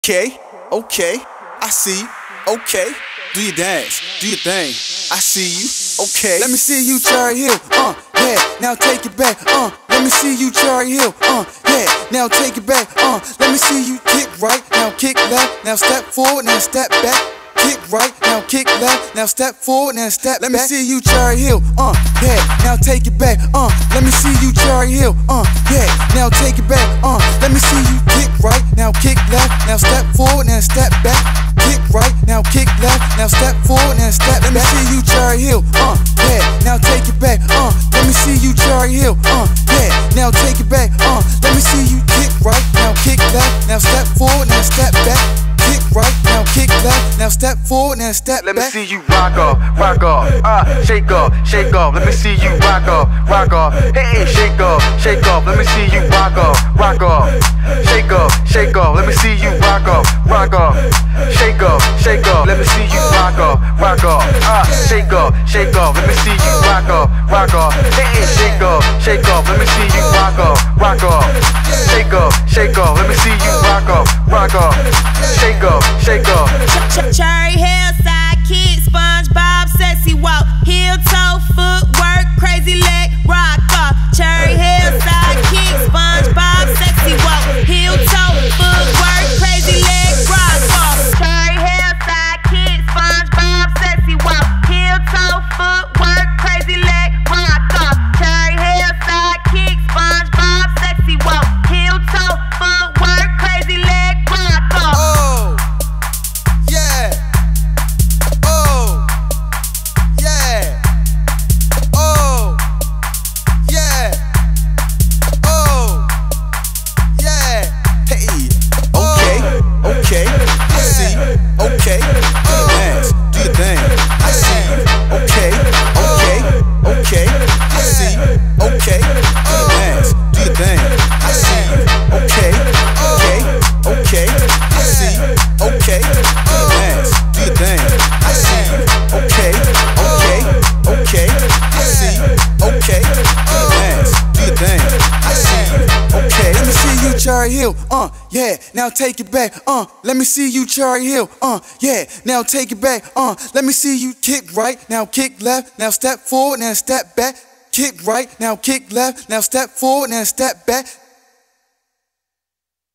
Okay, okay, I see you. Okay, do your dance, do your thing. I see you. Okay, let me see you, Cherry Hill. Yeah, now take it back. Let me see you, Cherry Hill. Yeah, now take it back. Let me see you kick right, now kick left, now step forward, now step back. Kick right, now kick left, now step forward, now step back. Let me see you, Cherry Hill. Yeah, now take it back. Let me see you, Cherry Hill. Yeah, now take it back. Let me see you kick right, now kick left, now step forward, now step back. Kick right, now kick left, now step forward, now step back. Let me see you, Cherry Hill. Yeah, now take it back. Let me see you, Cherry Hill. Yeah, now take it back. Let me see you kick right, now kick left, now step forward, now step back. Kick right, now kick left, now step forward, now step back. Let me see you rock off, shake off, shake off. Let me see you rock off, hey, shake off, shake off. Let me see you rock off, shake off, shake off. Let me see you rock off, shake off, shake off. Let me see you rock off, shake off, shake off. Let me see you rock off, hey, shake off, shake off. Let me see you rock off, shake off, shake off. Let me see you rock off, shake off, shake off. Cherry Hill, sidekick, SpongeBob, sexy walk, heel toe, footwork, crazy leg, rock off. Cherry Hill, sidekick, SpongeBob, sexy walk, heel toe, footwork, crazy leg, rock off. Cherry Hill, sidekick, SpongeBob, sexy walk, heel toe, footwork, crazy leg, rock off. Cherry Hill, sidekick, SpongeBob, sexy walk, heel toe, footwork, crazy leg, rock off. Okay, I see you. Okay, do your dance, do your thing. I see you. Okay, okay, I see you. Okay, do your dance, do your thing. I see you. Okay, I see you. Okay, do your dance, do your thing. I see you. Okay, I see you. Okay, do your dance, do your thing. I see you. Okay, let me see you, Cherry Hill. Yeah, now take it back. Let me see you, Cherry Hill. Yeah, now take it back. Let me see you kick right, now kick left, now step forward, now step back. Kick right, now kick left, now step forward, now step back.